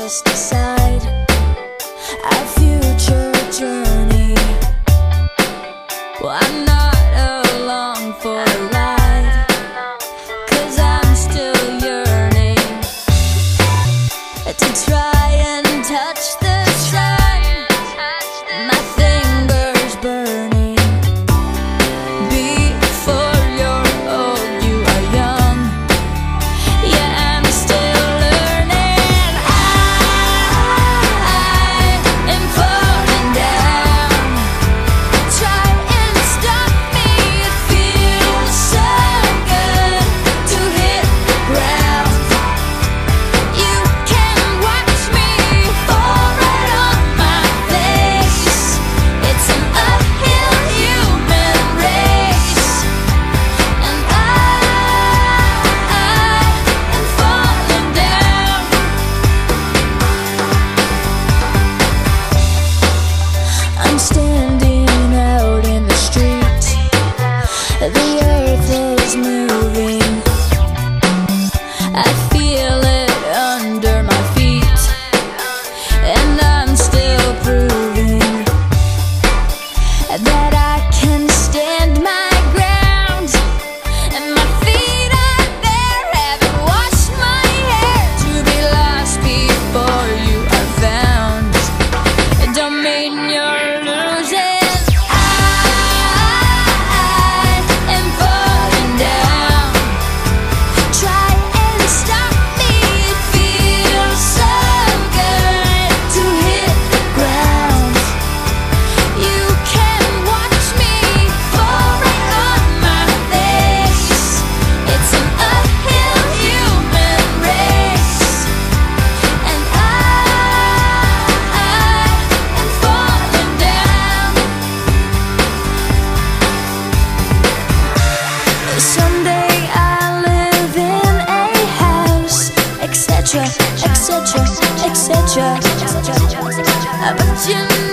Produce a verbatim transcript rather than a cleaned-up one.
just decide our future journey. Well, I'm not along for the ride, 'cause I'm still yearning to try and touch the sun. My fingers burning. Before you're old, you are young. Yeah, I'm still learning. I am falling down. Try and stop me. It feels so good to hit the ground. You can watch me fall right on my face. It's an uphill human race, and I am falling down. I'm standing out in the street. The earth is moving. I feel it under my feet, and I'm still proving that I can stand my ground. And my feet are there, haven't washed my hair to be lost before you are found. It don't mean you're losing. I am falling down. Try and stop me. It feels so good to hit the ground. You can watch me fall right on my face. It's an uphill human race, and I am falling down. Someday I'll live in a house, et cetera, et cetera, et cetera. But you